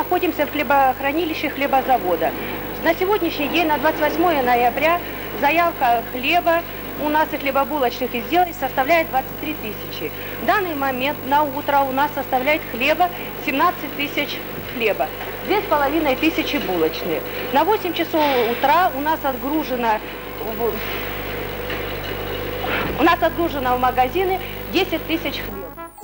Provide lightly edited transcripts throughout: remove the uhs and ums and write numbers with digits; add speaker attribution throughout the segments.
Speaker 1: находимся в хлебохранилище хлебозавода. На сегодняшний день, на 28 ноября, заявка хлеба у нас и хлебобулочных изделий составляет 23 тысячи. В данный момент на утро у нас составляет хлеба 17 тысяч хлеба, 2500 булочные. На 8 часов утра у нас отгружено в магазины 10 тысяч хлеба.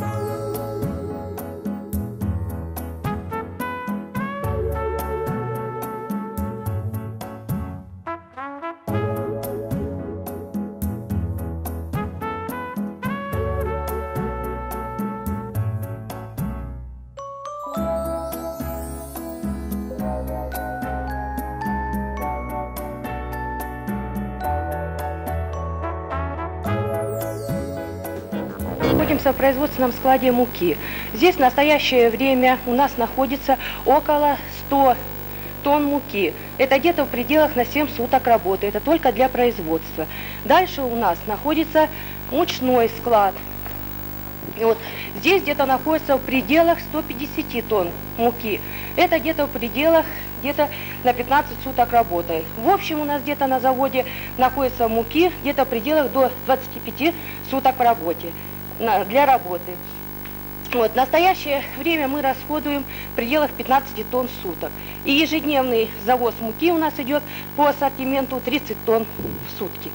Speaker 1: Находимся в производственном складе муки. Здесь в настоящее время у нас находится около 100 тонн муки. Это где-то в пределах на 7 суток работы. Это только для производства. Дальше у нас находится мучной склад. И вот здесь где-то находится в пределах 150 тонн муки. Это где-то в пределах на 15 суток работы. В общем, у нас где-то на заводе находится муки где-то в пределах до 25 суток в работе. Для работы. Вот, в настоящее время мы расходуем в пределах 15 тонн в суток. И ежедневный завоз муки у нас идет по ассортименту 30 тонн в сутки.